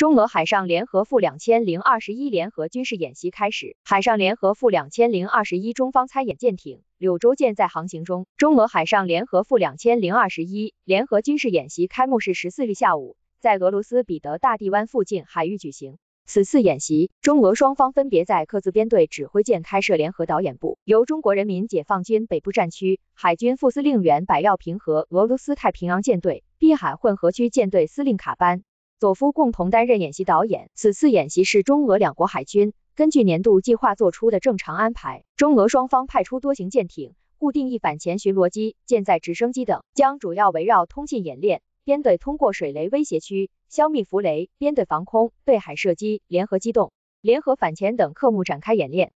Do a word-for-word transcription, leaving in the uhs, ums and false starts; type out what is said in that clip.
中俄海上联合赴两千零二十一联合军事演习开始，海上联合赴两千零二十一中方参演舰艇柳州舰在航行中。中俄海上联合赴两千零二十一联合军事演习开幕式十四日下午在俄罗斯彼得大帝湾附近海域举行。此次演习，中俄双方分别在各自编队指挥舰开设联合导演部，由中国人民解放军北部战区海军副司令员柏廖平和俄罗斯太平洋舰队滨海混合区舰队司令卡班佐夫共同担任演习导演。此次演习是中俄两国海军根据年度计划做出的正常安排。中俄双方派出多型舰艇、固定翼反潜巡逻机、舰载直升机等，将主要围绕通信演练、编队通过水雷威胁区、消灭浮雷、编队防空、对海射击、联合机动、联合反潜等科目展开演练。